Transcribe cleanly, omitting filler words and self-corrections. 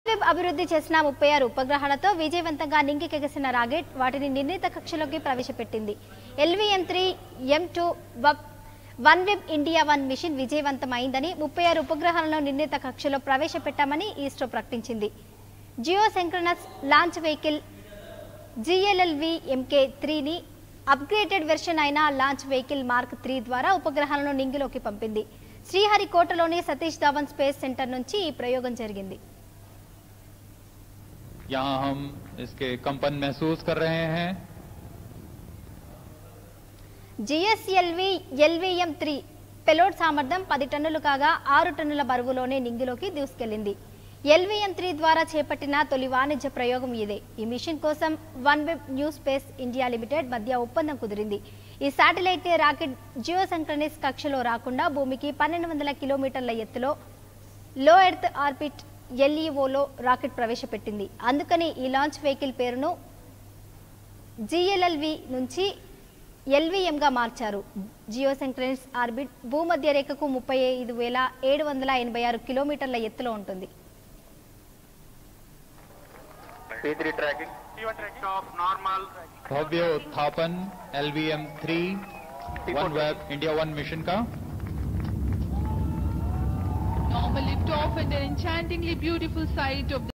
అభివృద్ధి చేసిన 36 ఉపగ్రహాలతో విజయవంతంగా నింగికెగసిన రాకెట్ వాటిని నిర్ణీత కక్షలోకి ప్రవేశపెట్టింది. LVM-3 M2 OneWeb India 1 mission విజయవంతమైందని 36 ఉపగ్రహాలను నిర్ణీత కక్షలో ప్రవేశపెట్టామని ఇస్రో ప్రకటించింది. Geosynchronous launch vehicle GLLV MK3ని అప్గ్రేడెడ్ వెర్షన్ అయిన లాంచ్ వెహికల్ మార్క్ 3 ద్వారా ఉపగ్రహాలను నింగిలోకి పంపింది. శ్రీహరికోటలోని సతీష్ ధావన్ స్పేస్ సెంటర్ నుంచి ఈ ప్రయోగం జరిగింది. यहाँ हम इसके कंपन महसूस कर रहे हैं. GSLV LVM-3 पेलोड సామర్థ్యం 10 టన్నులు కాగా 6 టన్నుల బరువులోనే నింగిలోకి దూసుకెళ్లింది. LVM-3 ద్వారా చేపట్టిన తొలి వాణిజ్య ప్రయోగం ఇదే. ఈ మిషన్ కోసం OneWeb new space India limited మధ్య ఒప్పందం కుదిరింది. ఈ శాటిలైట్ రాకెట్ జియో సింక్రోనస్ కక్షలో రాకుండా భూమికి 1200 కిలోమీటర్ల ఎత్తులో లో ఎర్త్ ఆర్బిట్ LEOలో రాకెట్ ప్రవేశపెట్టింది. అందుకని ఈ లాంచ్ వెహికల్ పేరును GLLV నుంచి LVMగా మార్చారు. జియో సింక్రోనస్ ఆర్బిట్ భూమధ్య రేఖకు 35,786 కిలోమీటర్ల ఎత్తులో ఉంటుంది. P3 tracking. Stop normal. भव्य उत्थापन LVM-3 OneWeb India 1 मिशन का normal lift off at an enchantingly beautiful sight of the